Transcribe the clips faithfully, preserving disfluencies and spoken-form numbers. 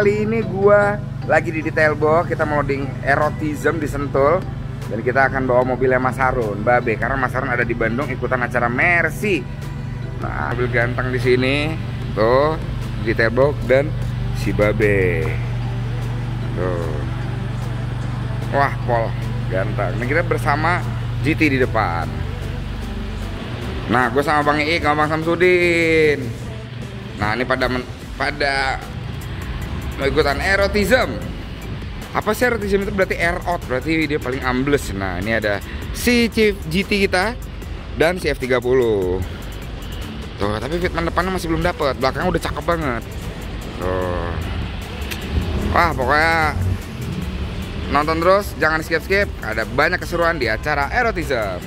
kali ini gua lagi di detail box. Kita mau loading Erotism di Sentul. Dan kita akan bawa mobilnya Mas Harun, Babe, karena Mas Harun ada di Bandung ikutan acara Mercy. Nah, mobil ganteng di sini, tuh, di detail box dan si Babe. Tuh. Wah, Pol, ganteng. Nah, kita bersama G T di depan. Nah, gue sama Bang Iik, sama Bang Samsudin. Nah, ini pada men pada mau ikutan Erotism. Apa sih Erotism itu? Berarti air out, berarti dia paling ambles. Nah, ini ada si Chief G T kita dan si F tiga puluh. Tuh, tapi fitment depannya masih belum dapet. Belakangnya udah cakep banget. Tuh. Wah, pokoknya nonton terus, jangan skip-skip. Ada banyak keseruan di acara Erotism.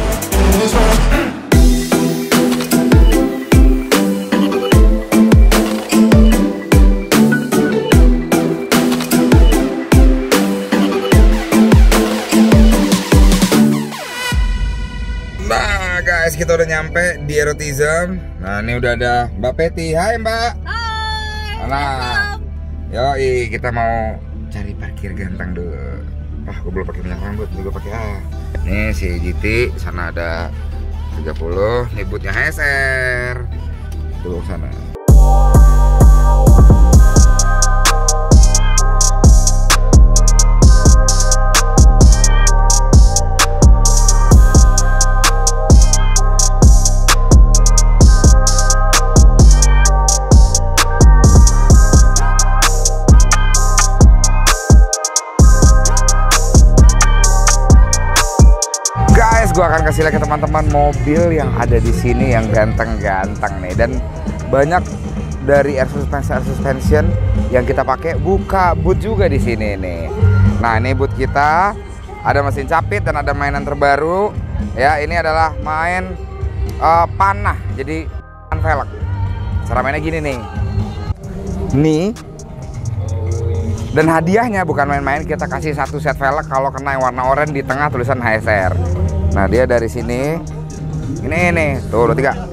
Nah guys, kita udah nyampe di Erotism. Nah, ini udah ada Mbak Peti. Hai Mbak. Hai. Nah, yoi, kita mau cari parkir ganteng dulu. Wah, gue belum pakai minyak rambut, juga pakai A. Nih si G T, sana ada tiga puluh, nih bootnya H S R. Tuh sana. Gue akan kasih lihat ke teman-teman mobil yang ada di sini yang ganteng-ganteng nih, dan banyak dari air suspension air suspension yang kita pakai buka boot juga di sini nih. Nah, ini boot kita ada mesin capit dan ada mainan terbaru ya. Ini adalah main uh, panah, jadi velg. Cara mainnya gini nih. Nih. Dan hadiahnya bukan main-main, kita kasih satu set velg kalau kena yang warna oranye di tengah tulisan H S R. Nah, dia dari sini. Ini nih, tuh dua tiga.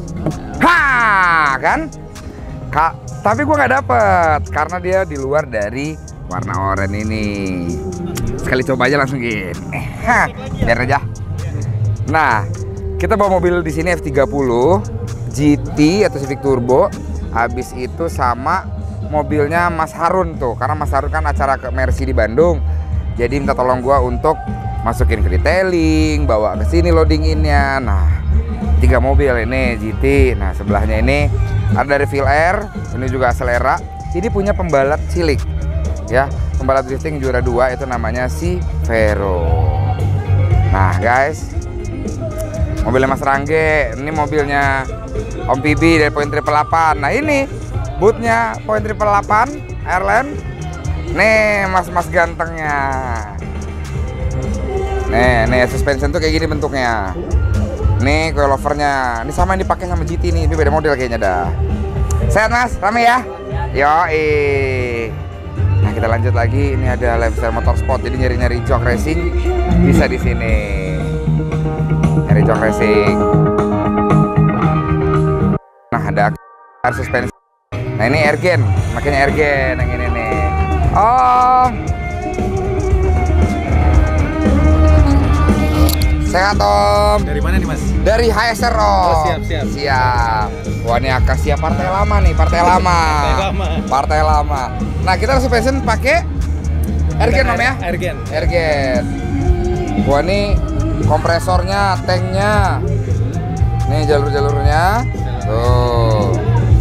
Ha, kan? Kak, tapi gua nggak dapet karena dia di luar dari warna oranye ini. Sekali coba aja langsung gini. Ha, biar aja. Nah, kita bawa mobil di sini F tiga puluh G T atau Civic Turbo. Habis itu sama mobilnya Mas Harun tuh, karena Mas Harun kan acara ke Mercy di Bandung. Jadi minta tolong gua untuk masukin ke detailing, bawa ke sini loadinginnya. Nah, tiga mobil ini G T. Nah, sebelahnya ini ada dari Feel Air, ini juga Selera. Ini punya pembalap cilik, ya, pembalap drifting juara dua, itu namanya si Vero. Nah, guys, mobilnya Mas Rangge, ini mobilnya Om Pibi dari Point Triple delapan. Nah, ini bootnya Point Triple delapan Airline. Nih, mas-mas gantengnya. Nih, nih suspension tuh kayak gini bentuknya. Nih coilovernya. Ini sama yang dipakai sama G T nih, tapi beda model kayaknya dah. Sehat Mas, rame ya? Yoi. Nah, kita lanjut lagi. Ini ada lifestyle motorsport. Jadi nyari-nyari jok racing bisa di sini. Nyari jok racing. Nah, ada air suspension. Nah, ini Ergen, makanya Ergen yang ini nih. Oh. Sehat Om. Dari mana nih Mas? Dari H S R Om. Oh, siap siap. Siap. Wah, ini Akasia partai lama nih, partai lama. Partai lama. Partai lama. Nah, kita suspension pakai Ergen Om ya? Ergen. Ergen. Wah, ini kompresornya, tanknya. Nih jalur-jalurnya. Tuh.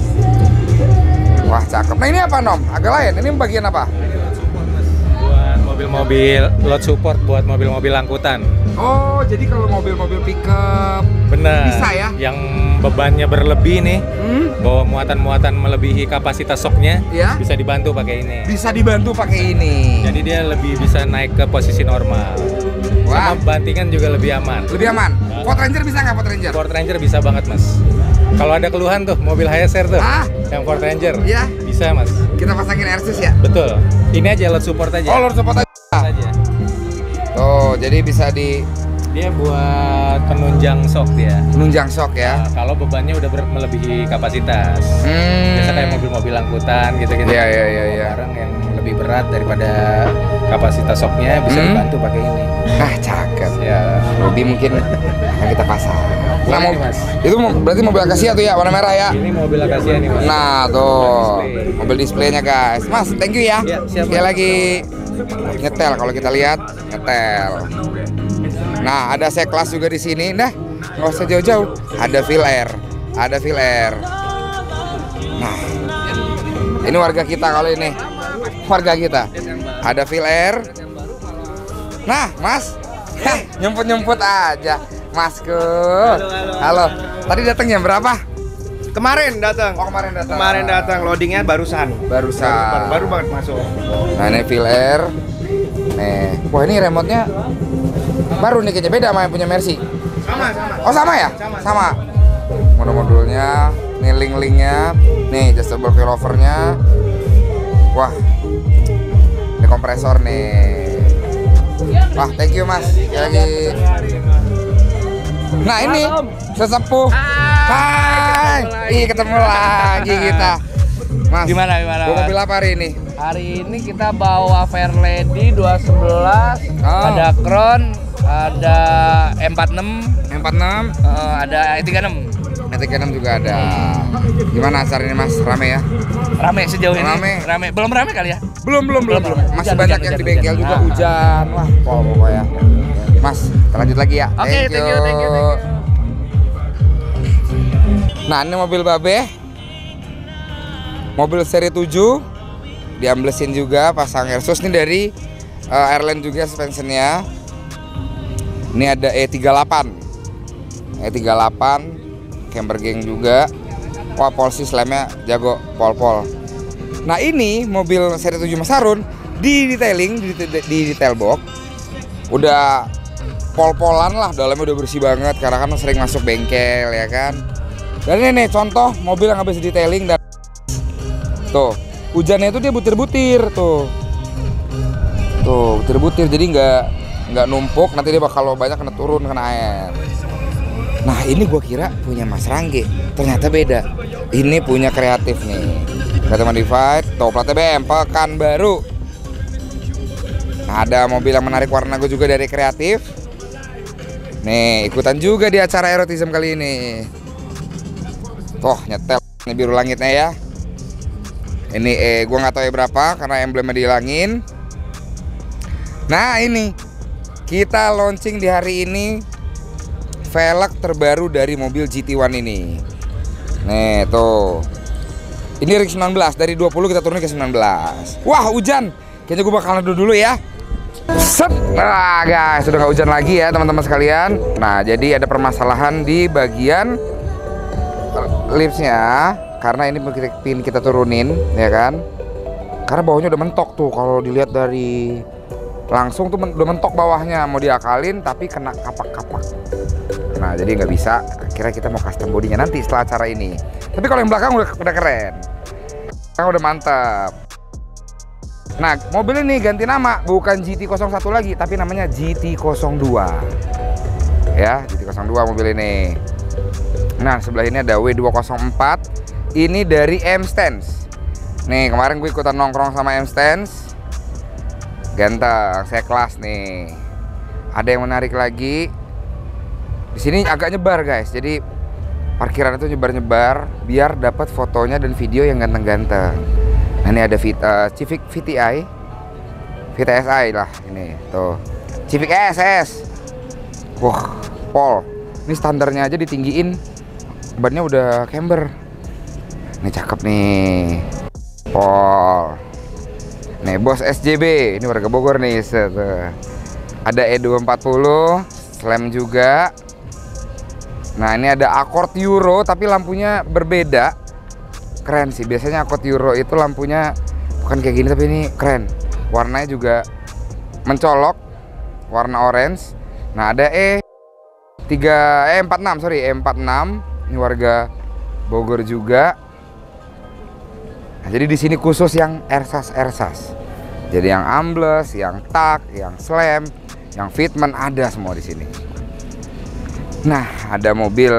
Wah, cakep. Nah, ini apa Nom? Agak lain. Ini bagian apa? Buat mobil-mobil load support buat mobil-mobil angkutan. Oh, jadi kalau mobil-mobil pickup bener bisa ya? Yang bebannya berlebih nih, hmm? bawa muatan-muatan melebihi kapasitas soknya, ya? Bisa dibantu pakai ini. Bisa dibantu pakai ini. Jadi dia lebih bisa naik ke posisi normal. Wah. Sama bantingan juga lebih aman. Lebih aman. Ford Ranger bisa nggak Ford Ranger? Ford Ranger bisa banget Mas. Kalau ada keluhan tuh mobil H S R tuh, ah? yang Ford Ranger, ya? Bisa Mas. Kita pasangin Airsus ya? Betul. Ini aja load support aja. Oh, load support aja. aja. Tuh, jadi bisa di Dia buat penunjang sok dia. Penunjang sok ya. Nah, kalau bebannya udah ber- melebihi kapasitas. Hmm. Biasa kayak mobil-mobil angkutan gitu-gitu. Iya, iya, iya, iya. Barang yang lebih berat daripada kapasitas soknya bisa Hmm. dibantu pakai ini. Ah, cakep. Ya. Bobby mungkin akan kita pasang. Nah, Ini, mau, Mas. itu mau, berarti mobil Acacia tuh ya, warna merah ya. Ini mobil Acacia nih, Mas. Nah, tuh Display. mobil displaynya guys. Mas, thank you ya. Ya, siap, Sekali Mas. lagi nyetel kalau kita lihat nyetel. Nah, ada C-Class juga di sini. Nah, nggak usah jauh-jauh. Ada Feel Air, ada Feel Air. Nah, ini warga kita kalau ini, warga kita. Ada Feel Air. Nah, Mas, hah, nyemput-nyemput aja, Masku. Halo, halo. Halo. Tadi datang jam berapa? Kemarin datang. Oh, kemarin datang. Kemarin datang, loadingnya barusan. Barusan. Baru, baru banget masuk. Nah, ini Feel Air. Nih, wah ini remote-nya baru nih, kayaknya beda sama yang punya Mercy. Sama, sama. Oh sama ya? Sama. Sama. Modul-modulnya, nih link-linknya, nih adjustable coilovernya. Wah, ini kompresor nih. Wah, thank you Mas. Sekali lagi. Nah ini sesepuh. Hai. Ih, ketemu lagi kita. Mas, Gimana gimana? bawa mobil apa hari ini? Hari ini kita bawa Fairlady dua sebelas, Oh. ada Crown, ada M empat enam, M empat enam, eh, ada E tiga enam. M tiga enam juga ada. Gimana acara ini Mas? Rame ya? Rame sejauh ini. Rame. Rame. Belum rame kali ya? Belum, belum, belum, belum. Hujan, Masih hujan, banyak hujan, yang di hujan, bengkel hujan. juga Ah. hujan. Wah, pol pokoknya. Mas, kita lanjut lagi ya. Oke, thank you, thank you, thank you. Nah, ini mobil Babe. Mobil seri tujuh. Diamblesin juga, pasang airsus ini dari uh, Airline juga suspensionnya. Ini ada E tiga delapan. E tiga delapan camber gang juga. Wah, polsi slamnya jago, pol-pol. Nah, ini mobil seri tujuh Mas Harun di detailing di, di, di detail box udah pol-polan lah, dalamnya udah bersih banget karena kan sering masuk bengkel ya kan. Dan ini nih contoh mobil yang habis detailing dan tuh hujannya itu dia butir-butir tuh, tuh butir-butir jadi nggak nggak numpuk, nanti dia bakal banyak kena turun kena air. Nah ini gua kira punya Mas Rangge, ternyata beda. Ini punya Kreatif nih, Kreatif Modified, tuh platnya B M Pekanbaru. Nah, ada mobil yang menarik warna gue juga dari Kreatif. Nih ikutan juga di acara Erotism kali ini. Tuh nyetel ini biru langitnya ya. Ini eh gue nggak tahu ya berapa karena emblemnya dihilangin. Nah ini kita launching di hari ini velg terbaru dari mobil G T satu ini. Nih tuh. Ini ring sembilan belas, dari dua puluh kita turunin ke sembilan belas. Wah hujan. Kayaknya gue bakal neduh dulu ya. Set. Nah guys, sudah nggak hujan lagi ya teman-teman sekalian. Nah jadi ada permasalahan di bagian lipsnya karena ini pin kita turunin ya kan. Karena bawahnya udah mentok tuh, kalau dilihat dari langsung tuh udah mentok bawahnya, mau diakalin tapi kena kapak-kapak. Nah jadi nggak bisa. Kira kita mau custom bodinya nanti setelah acara ini. Tapi kalau yang belakang udah udah keren, sekarang udah mantap. Nah mobil ini ganti nama, bukan G T nol satu lagi tapi namanya G T nol dua ya, G T nol dua mobil ini. Nah sebelah ini ada W dua nol empat, ini dari M-Stance. Nih kemarin gue ikutan nongkrong sama M-Stance, ganteng, C-Class nih. Ada yang menarik lagi, di sini agak nyebar guys, jadi parkiran itu nyebar-nyebar biar dapat fotonya dan video yang ganteng-ganteng. Nah ini ada uh, Civic V T I, V T S I lah ini tuh, Civic S S. Wah, pol. Ini standarnya aja ditinggiin, bannya udah camber. Ini cakep nih, pol. Nih Bos S J B, ini warga Bogor nih. Set. Ada E dua empat nol, slam juga. Nah ini ada Accord Euro tapi lampunya berbeda. Keren sih, biasanya Accord Euro itu lampunya bukan kayak gini tapi ini keren. Warnanya juga mencolok, warna orange. Nah ada E tiga E empat enam, sorry E empat enam. Ini warga Bogor juga. Nah, jadi di sini khusus yang ersas-ersas. Jadi yang ambles, yang tak, yang slam, yang fitment ada semua di sini. Nah, ada mobil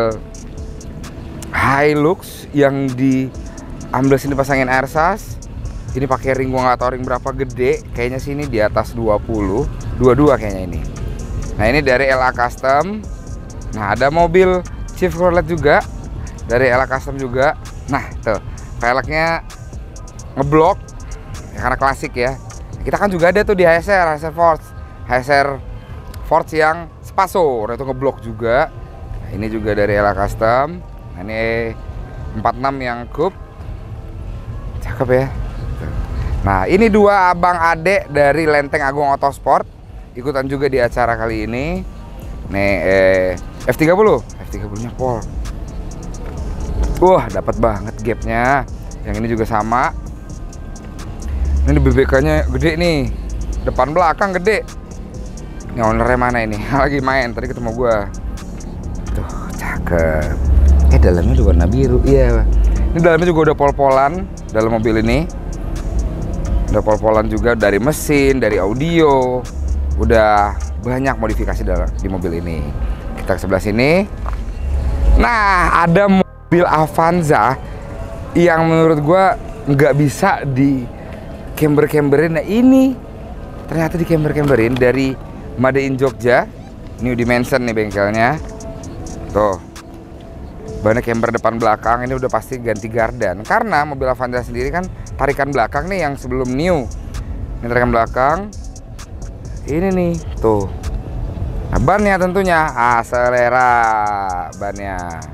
Hilux yang diambil sini pasangin airsas. Ini pakai ring, gua nggak tahu ring berapa gede. Kayaknya sini di atas dua puluh, dua puluh dua kayaknya ini. Nah, ini dari L A Custom. Nah, ada mobil Chevrolet juga dari L A Custom juga. Nah, tuh velgnya ngeblok ya, karena klasik ya. Kita kan juga ada tuh di H S R, H S R Force, H S R Force yang Spaso, nah, itu ngeblok juga. Nah, ini juga dari L A Custom. Nah, ini empat puluh enam yang coupe, cakep ya. Nah, ini dua abang adek dari Lenteng Agung Autosport ikutan juga di acara kali ini. Nih eh, F tiga puluh, F tiga puluh nya Pol. Wah, dapat banget gapnya. Yang ini juga sama. Ini B B K-nya gede nih, depan belakang gede. Ini ownernya mana ini? Lagi main, tadi ketemu gua. Tuh, cakep. Eh, dalamnya juga warna biru. Iya. Ini dalamnya juga udah pol-polan dalam mobil ini. Udah pol-polan juga dari mesin, dari audio. Udah banyak modifikasi dalam di mobil ini. Kita ke sebelah sini. Nah, ada mobil Avanza yang menurut gua nggak bisa di camber-camberin. Nah, ini ternyata di camber-camberin dari Made in Jogja, New Dimension nih bengkelnya. Tuh, banyak camber depan belakang. Ini udah pasti ganti gardan karena mobil Avanza sendiri kan tarikan belakang nih yang sebelum new. Ini tarikan belakang. Ini nih, tuh. Nah, bannya tentunya Acelera bannya.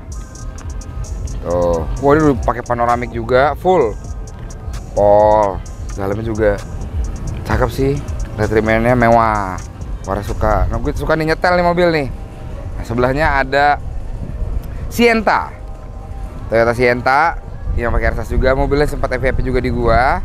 Tuh, wah, ini udah pakai panoramik juga, full. Pol, dalamnya juga cakep sih. Retrimennya mewah. Warna suka. Nah, gue suka nih nyetel nih mobil nih. Nah, sebelahnya ada Sienta, Toyota Sienta yang pakai airsas juga. Mobilnya sempat V V P juga di gua.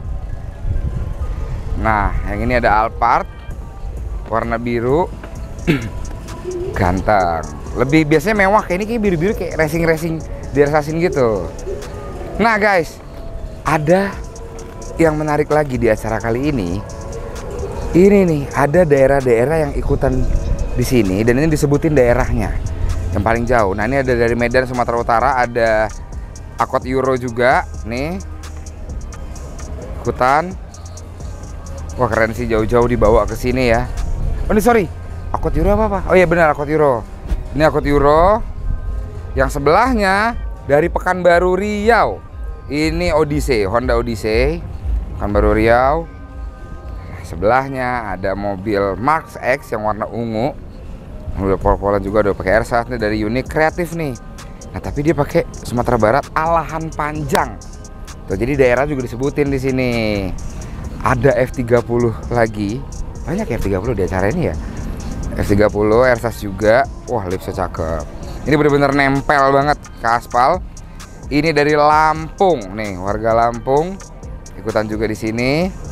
Nah, yang ini ada Alphard warna biru. Ganteng. Lebih biasanya mewah, kayak ini kayak biru-biru kayak racing-racing diarsasin gitu. Nah, guys, ada yang menarik lagi di acara kali ini. Ini nih, ada daerah-daerah yang ikutan di sini dan ini disebutin daerahnya yang paling jauh. Nah, ini ada dari Medan, Sumatera Utara, ada Akot Euro juga nih ikutan. Wah, keren sih, jauh-jauh dibawa ke sini ya. Oh, ini sorry, Akot Euro apa apa? Oh iya benar, Akot Euro. Ini Akot Euro. Yang sebelahnya dari Pekanbaru Riau. Ini Odyssey, Honda Odyssey, Pekanbaru Riau. Sebelahnya ada mobil Mark X yang warna ungu. Udah pol-polan juga, udah pakai airsas nih dari unit kreatif nih. Nah, tapi dia pakai Sumatera Barat alahan panjang. Tuh, jadi daerah juga disebutin di sini. Ada F tiga puluh lagi. Banyak ya F tiga puluh di acara ini ya. F tiga puluh airsas juga. Wah, lipsnya cakep. Ini bener-bener nempel banget ke aspal. Ini dari Lampung nih, warga Lampung ikutan juga di sini.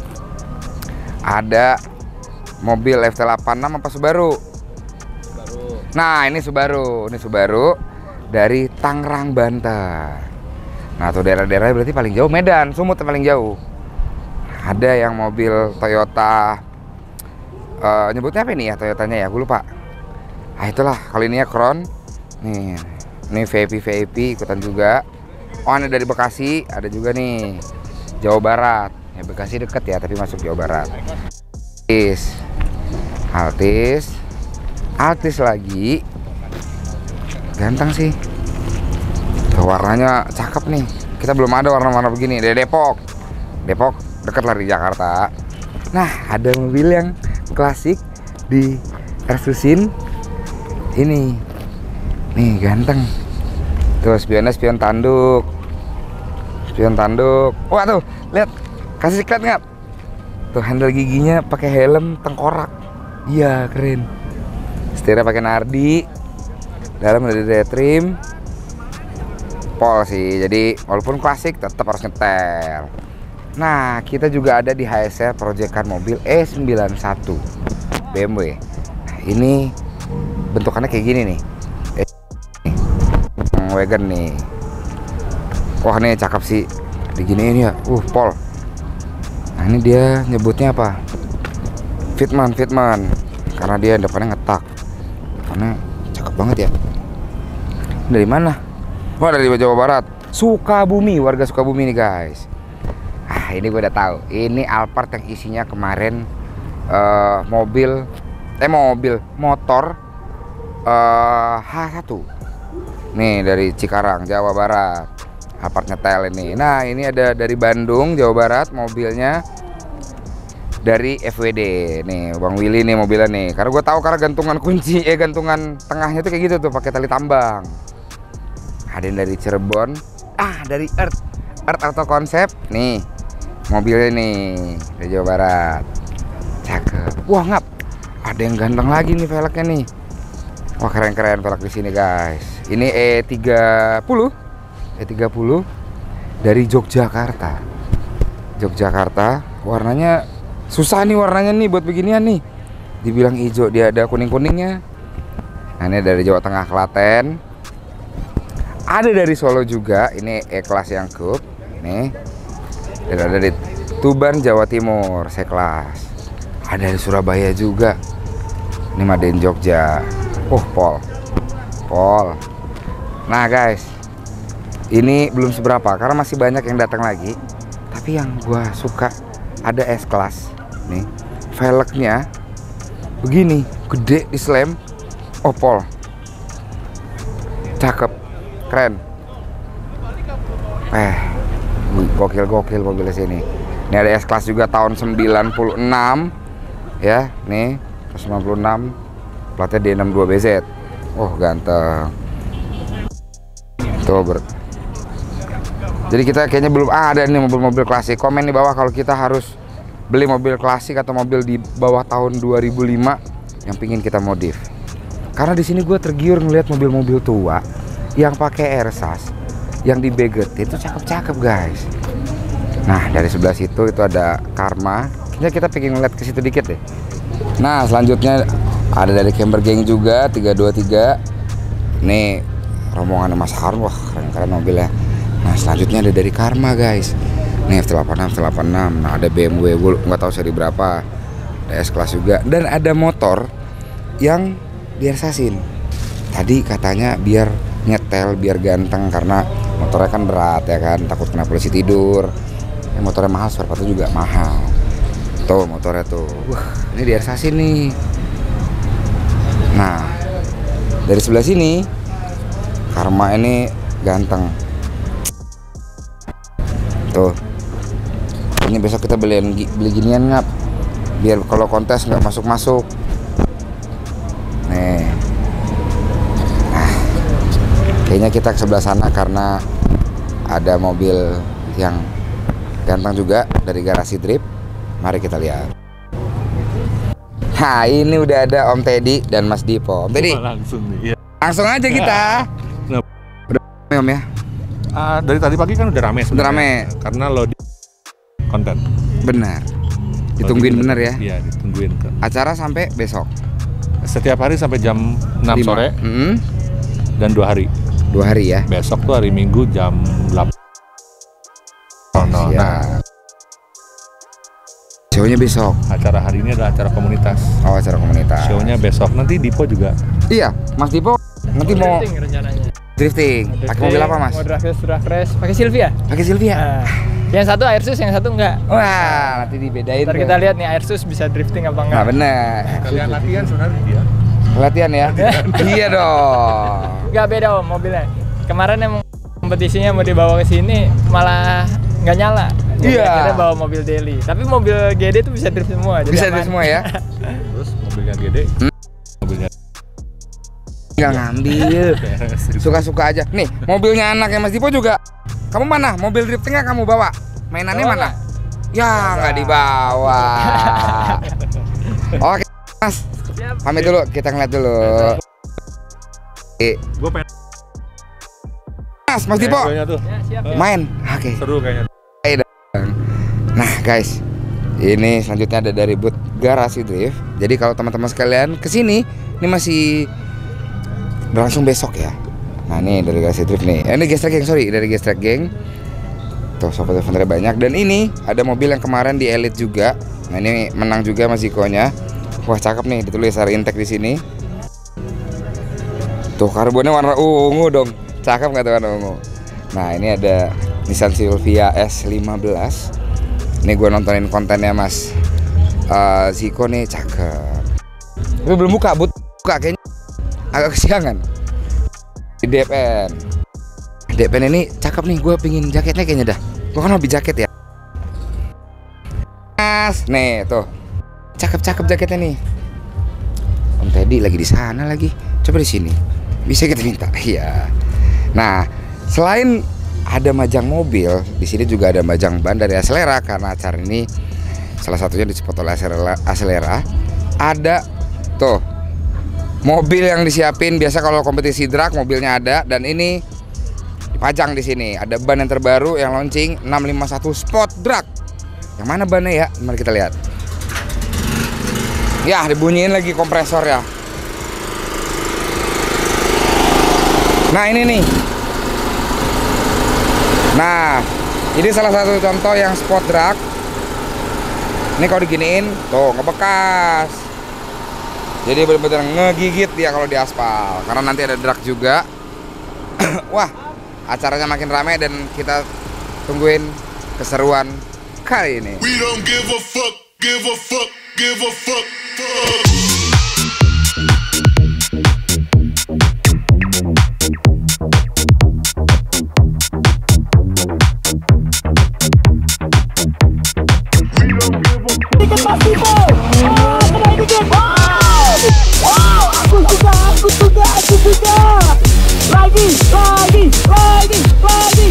Ada mobil F T delapan puluh enam apa Subaru? Subaru. Nah, ini Subaru, ini Subaru dari Tangerang, Banten. Nah, tuh daerah-daerah berarti paling jauh Medan, Sumut paling jauh. Ada yang mobil Toyota, uh, nyebutnya apa ini ya Toyotanya ya? Gue lupa. Ah, itulah, kalau ini ya Crown. Nih, ini V I P V I P ikutan juga. Oh, ada dari Bekasi, ada juga nih Jawa Barat. Ya, Bekasi deket ya, tapi masuk Jawa Barat. Altis, Altis, Altis lagi, ganteng sih. Tuh, warnanya cakep nih. Kita belum ada warna-warna begini. Dari Depok, Depok deket lah di Jakarta. Nah, ada mobil yang klasik di Ersusin. Ini, nih ganteng. Tuh, spionnya spion tanduk, spion tanduk. Wah, tuh lihat. Kasih siklet nggak? Tuh, handle giginya pakai helm tengkorak. Iya, keren. Setirnya pakai Nardi. Dalam ada retrim. Pol sih. Jadi walaupun klasik tetap harus nyetel. Nah, kita juga ada di H S R proyekan mobil E sembilan puluh satu B M W. Nah, ini bentukannya kayak gini nih. Eh, wagon nih. Wah, nih cakep sih. Diginiin ya. Uh, Pol. Nah, ini dia nyebutnya apa? Fitman, Fitman. Karena dia depannya ngetak. Depannya cakep banget ya. Dari mana? Wah, dari Jawa Barat. Sukabumi, warga Sukabumi nih guys. Ah, ini gue udah tahu. Ini Alphard yang isinya kemarin uh, mobil, eh mobil, motor uh, H satu. Nih dari Cikarang, Jawa Barat. Alphard nyetel ini. Nah, ini ada dari Bandung, Jawa Barat mobilnya. Dari F W D nih, Bang Willy nih mobilnya nih. Karena gue tahu karena gantungan kunci, eh gantungan tengahnya tuh kayak gitu tuh, pakai tali tambang. Ada yang dari Cirebon, ah dari Earth, Earth Auto Konsep nih, mobilnya nih dari Jawa Barat. Cakep. Wah ngap, ada yang ganteng lagi nih velgnya nih. Wah keren-keren velg di sini guys. Ini E tiga puluh, E tiga puluh dari Yogyakarta. Yogyakarta, warnanya susah nih warnanya nih buat beginian nih. Dibilang hijau, dia ada kuning-kuningnya. Nah, ini dari Jawa Tengah, Klaten. Ada dari Solo juga, ini E-Class yang coupe. Nih. Dan ada dari Tuban, Jawa Timur, C-Class. Ada dari Surabaya juga. Ini Maden Jogja. Oh, Pol. Pol. Nah, guys. Ini belum seberapa karena masih banyak yang datang lagi. Tapi yang gua suka ada S-Class. Nih, velgnya begini, gede di slam, opol, cakep, keren. Eh, gokil-gokil mobilnya sini. Ini ada S-Class juga tahun sembilan puluh enam, ya, nih, sembilan puluh enam, platnya D enam dua B Z. Oh, ganteng. Tuh, ber. Jadi kita kayaknya belum ah, ada nih mobil-mobil klasik. Komen di bawah kalau kita harus beli mobil klasik atau mobil di bawah tahun dua ribu lima yang pingin kita modif. Karena di sini gue tergiur ngeliat mobil-mobil tua yang pakai airsas, yang dibeget itu cakep-cakep guys. Nah dari sebelah situ itu ada Karma. Kayaknya kita pengen ngeliat ke situ dikit deh. Nah selanjutnya ada dari Camber Gang juga tiga dua tiga. Nih rombongan Mas Harun, wah keren-keren mobilnya. Nah selanjutnya ada dari Karma guys. Nih F delapan enam, F delapan enam. Nah ada B M W, gue nggak tahu seri berapa. Ada S-Class juga. Dan ada motor yang diarsasin. Tadi katanya biar nyetel, biar ganteng. Karena motornya kan berat ya kan. Takut kena polisi tidur. Ya, motornya mahal, spare juga mahal. Tuh motornya tuh. Wah ini diarsasin nih. Nah dari sebelah sini Karma ini ganteng. Tuh. Ini besok kita beliin beli ginian ngap. Biar kalau kontes nggak masuk-masuk. Nih. Nah, kayaknya kita ke sebelah sana karena ada mobil yang ganteng juga dari Garasi Drip. Mari kita lihat. Nah, ini udah ada Om Teddy dan Mas Dipo. Om Teddy. Langsung nih. Ya. Langsung aja kita. Nah, udah Om ya. Uh, dari tadi pagi kan udah rame sebenarnya. Udah rame. Karena lo di konten. Benar. Ditungguin bener ya. Iya, ditungguin. Acara sampai besok. Setiap hari sampai jam enam Lima. sore. Mm-hmm. Dan dua hari. Dua hari ya. Besok tuh hari Minggu jam delapan. Oh, no. Nah, show-nya besok. acara hari ini adalah acara komunitas. Oh, acara komunitas. Show-nya besok. Nanti Dipo juga. Iya, Mas Dipo nanti mau Drifting rencananya. drifting. Pakai mobil apa, Mas? Mau drag race, drag race. Pakai Silvia. Pakai Silvia. Nah, yang satu Airsus, yang satu enggak. Wah, nanti dibedain. Ntar tuh. kita lihat nih Airsus bisa drifting apa enggak. Nah, bener. Kalian latihan sebenarnya dia. Latihan ya? Iya dong. Enggak beda Om mobilnya. Kemarin yang kompetisinya mau dibawa ke sini malah nggak nyala. Jadi Iya. akhirnya bawa mobil daily. Tapi mobil G D tuh bisa drift semua. Jadi Bisa aman. drift semua ya? Terus mobilnya G D. Hmm? Mobilnya Nggak ngambil. Suka-suka aja. Nih, mobilnya anaknya Mas Dipo juga. Kamu mana? Mobil driftingnya kamu bawa? Mainannya Bawa mana? nggak? Ya, nggak dibawa. Oke, Mas. Siap. Pamit dulu, kita ngeliat dulu. Eh, Gue pengen Mas, Mas Dipo, kayaknya tuh. Ya, siap. ya. main. Oke. Seru kayaknya. Nah, guys, ini selanjutnya ada dari booth Garasi Drift. Jadi kalau teman-teman sekalian kesini, ini masih berlangsung besok ya. Nah, ini dari Garasi Drift nih. Eh, ini Gestrek Gang, sorry, dari Gestrek Gang. Tuh, sobat vendornya banyak. Dan ini ada mobil yang kemarin di Elite juga. Nah, ini menang juga Mas Ziko-nya. Wah, cakep nih, ditulis hari Intake di sini. Tuh, karbonnya warna ungu dong. Cakep nggak teman ungu? Nah ini ada Nissan Silvia S lima belas. Ini gue nontonin kontennya Mas uh, Ziko nih, cakep. Tapi belum buka, but buka kayaknya agak kesiangan. Di D P N D P N ini cakep nih, gue pingin jaketnya kayaknya dah. Gue kan hobi jaket ya Mas. Nih tuh, cakep-cakep jaketnya nih. Om Teddy lagi di sana lagi. Coba di sini bisa kita minta. Iya. Nah, selain ada majang mobil, di sini juga ada majang ban dari Axelera, karena acara ini salah satunya disupport oleh Axelera. Ada tuh mobil yang disiapin, biasa kalau kompetisi drag mobilnya ada, dan ini dipajang di sini. Ada ban yang terbaru yang launching enam lima satu Sport Drag. Yang mana bannya ya? Mari kita lihat. Ya, dibunyiin lagi kompresor ya. Nah, ini nih. Nah, ini salah satu contoh yang Sport Drag. Ini kalau diginiin, tuh ngebekas. Jadi benar-benar ngegigit dia kalau di aspal. Karena nanti ada drag juga. Wah, acaranya makin ramai dan kita tungguin keseruan kali ini. We don't give a fuck, give a fuck, give a fuck, fuck. Lagi, lagi, lagi, lagi.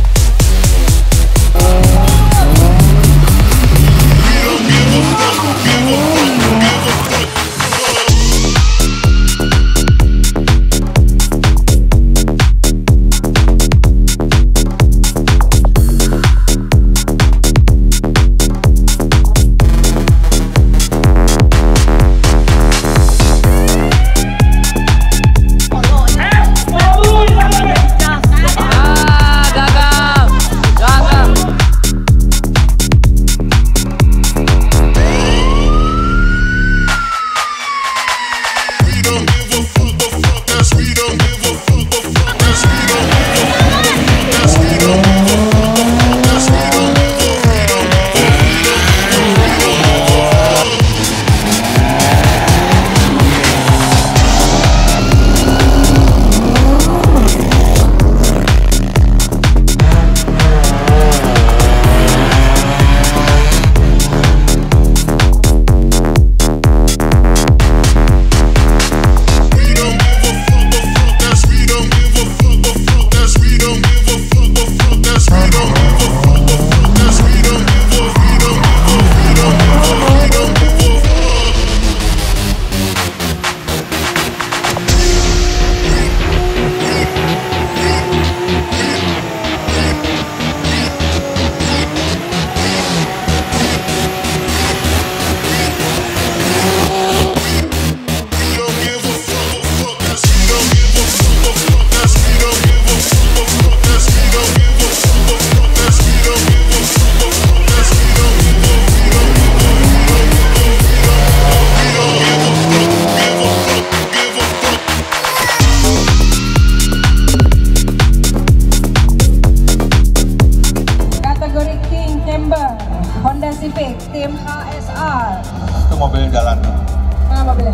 Civic tim H S R. Itu mobil jalan. Mana mobilnya?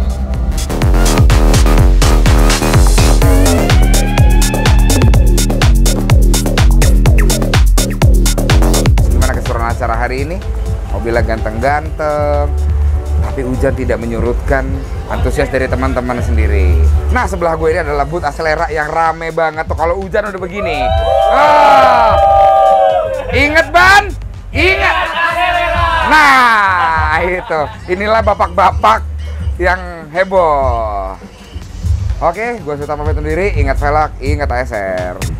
Gimana keseruan acara hari ini? Mobilnya ganteng-ganteng, tapi hujan tidak menyurutkan antusias dari teman-teman sendiri. Nah, sebelah gue ini adalah booth Axelera yang rame banget tuh kalau hujan udah begini. Ah, inget ban? Ingat. Nah, itu. Inilah bapak-bapak yang heboh. Oke, gue sudah pamit sendiri. Ingat velg, ingat A S R.